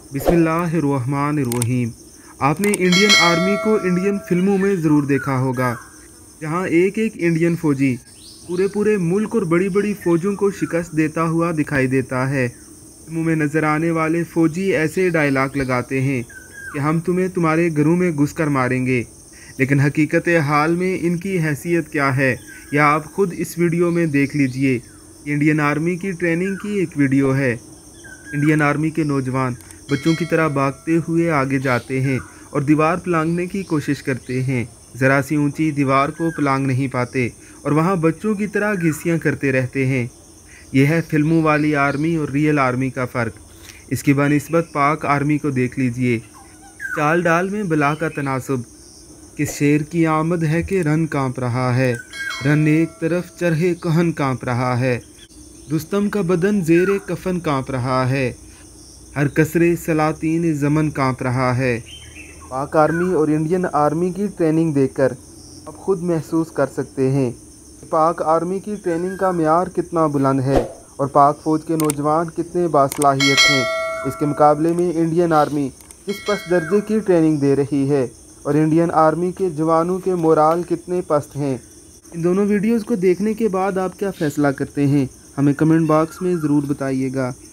बिस्मिल्लाहिर्रहमानिर्रहीम। आपने Indian army को इंडियन फिल्मों में ज़रूर देखा होगा, जहां एक एक इंडियन फ़ौजी पूरे पूरे मुल्क और बड़ी बड़ी फ़ौजों को शिकस्त देता हुआ दिखाई देता है। फिल्मों में नज़र आने वाले फ़ौजी ऐसे डायलॉग लगाते हैं कि हम तुम्हें तुम्हारे घरों में घुस कर मारेंगे, लेकिन हकीकत हाल में इनकी हैसियत क्या है यह आप ख़ुद इस वीडियो में देख लीजिए। इंडियन आर्मी की ट्रेनिंग की एक वीडियो है। इंडियन आर्मी के नौजवान बच्चों की तरह भागते हुए आगे जाते हैं और दीवार पलांगने की कोशिश करते हैं। ज़रा सी ऊंची दीवार को पलांग नहीं पाते और वहां बच्चों की तरह घिसियां करते रहते हैं। यह है फिल्मों वाली आर्मी और रियल आर्मी का फ़र्क। इसकी बनिस्बत पाक आर्मी को देख लीजिए। चाल डाल में बला का तनासुब, किस शेर की आमद है कि रन कांप रहा है, रन एक तरफ चरहे कहन कांप रहा है, रुस्तम का बदन ज़ेरे कफन कांप रहा है, हर कसरे सलातीन ज़मन कांप रहा है। पाक आर्मी और इंडियन आर्मी की ट्रेनिंग देखकर आप खुद महसूस कर सकते हैं कि पाक आर्मी की ट्रेनिंग का म्यार कितना बुलंद है और पाक फ़ौज के नौजवान कितने बासलाहियत हैं। इसके मुकाबले में इंडियन आर्मी किस पस्त दर्जे की ट्रेनिंग दे रही है और इंडियन आर्मी के जवानों के मोराल कितने पस्त हैं। इन दोनों वीडियोज़ को देखने के बाद आप क्या फ़ैसला करते हैं, हमें कमेंट बॉक्स में ज़रूर बताइएगा।